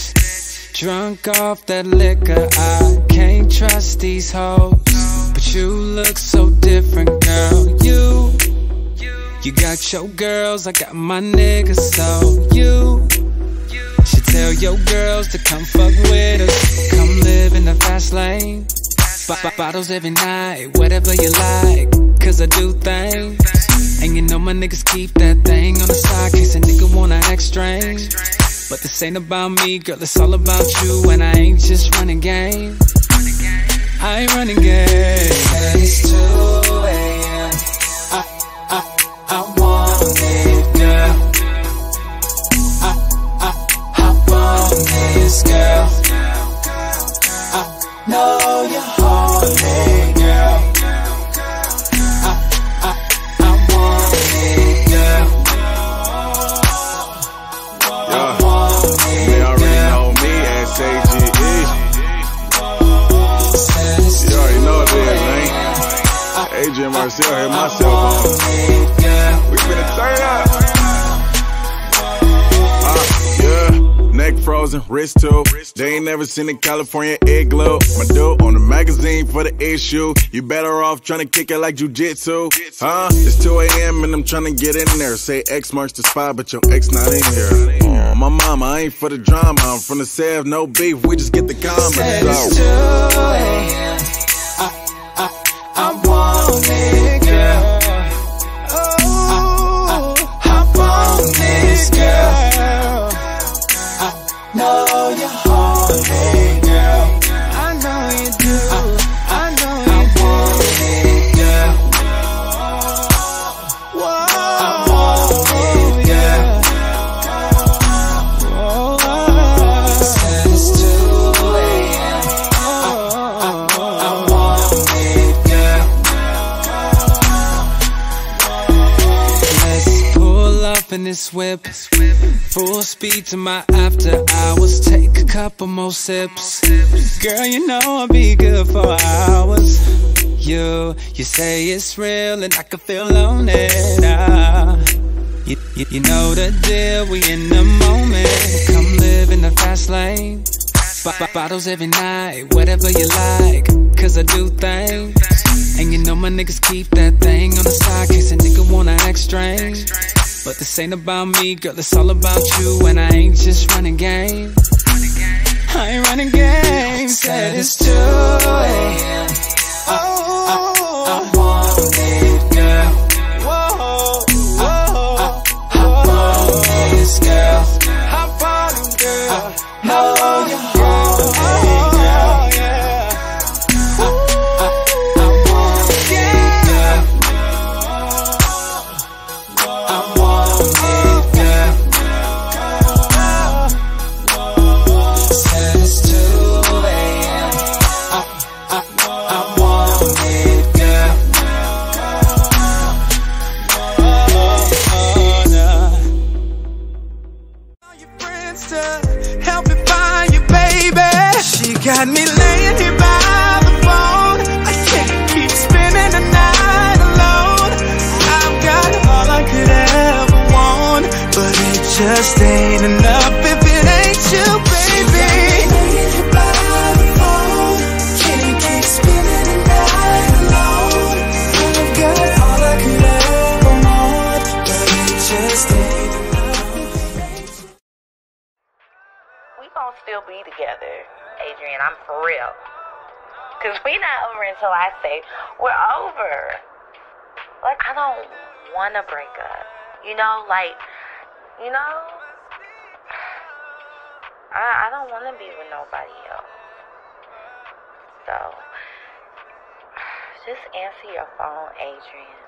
bitch. Drunk off that liquor, I can't trust these hoes. But you look so different, girl. You got your girls, I got my niggas. So you should tell your girls to come fuck with us. Come live in the fast lane. Bottles every night, whatever you like, cause I do things. And you know my niggas keep that thing on the side, case a nigga wanna act strange. But this ain't about me, girl, it's all about you. And I ain't just running game, I ain't running game. It's 2 a.m. I want it, girl. Hop on this, girl. I know you're horny, girl. I want it, girl. I want it, they already know me as AGE. You already know what it is, man. Adrian Marcel hit myself on. We finna turn up. Yeah, neck frozen, wrist too. They ain't never seen a California igloo. My dude on the magazine for the issue. You better off trying to kick it like jujitsu. Huh? It's 2 a.m. and I'm trying to get in there. Say X marks the spot, but your ex not in here. Oh, my mama, I ain't for the drama. I'm from the Sev, no beef. We just get the comments. It's 2 a.m. I want it, girl. Hop on this, girl. I know you're horny, girl. I know you do. I know you want it, girl. I want it, girl. Said it's 2 a.m. I want it, girl. Let's pull up in this whip, full speed to my after hours. Take a couple more sips. Girl, you know I'll be good for hours. You say it's real and I can feel on it. You know the deal, we in the moment. Come live in the fast lane. Bottles every night, whatever you like, cause I do things. And you know my niggas keep that thing on the side, case a nigga wanna act strange. But this ain't about me, girl, it's all about you. And I ain't just running game, I ain't running game. Said it's 2 a.m. I want it, girl. Hop on this, girl. Hop on, girl. Know you're horny, girl. I want it, girl. I want it, girl. Said it's 2 a.m. I want it, girl. Your friends to help me find you, baby. She got me laying here by the phone. I can't keep spending the night alone. I've got all I could ever want, but it just ain't enough if it ain't you, baby. Laying here by the phone. Can't keep spending the night alone. I've got all I could ever want, but it just ain't enough. We gon' still be together, Adrian. I'm for real. Cause we not over until I say we're over. Like, I don't wanna break up. You know, like, you know, I don't wanna be with nobody else. So, just answer your phone, Adrian.